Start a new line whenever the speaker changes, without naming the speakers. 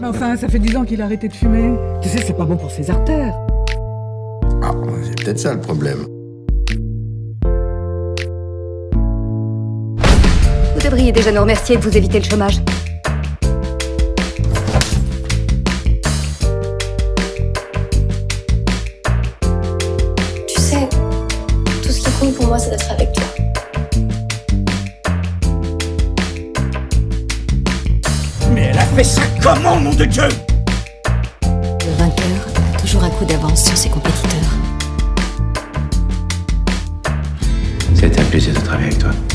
Mais enfin, ça fait 10 ans qu'il a arrêté de fumer. Tu sais, c'est pas bon pour ses artères.
Ah, c'est peut-être ça le problème.
Vous devriez déjà nous remercier de vous éviter le chômage.
Tu sais, tout ce qui compte pour moi, c'est d'être avec toi.
Mais elle a fait ça comment, nom de Dieu?
Le vainqueur a toujours un coup d'avance sur ses compétiteurs.
C'était un plaisir de travailler avec toi.